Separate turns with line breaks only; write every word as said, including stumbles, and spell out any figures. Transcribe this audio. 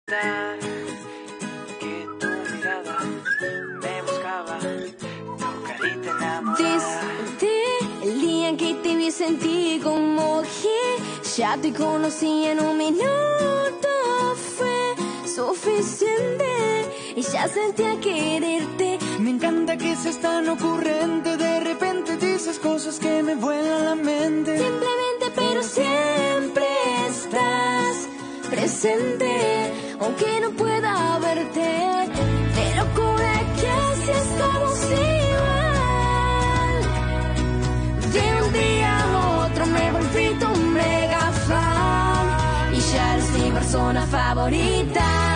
Que tu mirada me buscaba, tu carita enamorada.
Desde el día en que te vi sentí como que ya te conocí en un minuto. Fue suficiente y ya sentía quererte.
Me encanta que seas tan ocurrente. De repente dices cosas que me vuelan la mente.
Simplemente, pero siempre estás presente, aunque no pueda verte. De locura que así estamos igual. De un día a otro me volví tu mega fan y ya eres mi persona favorita.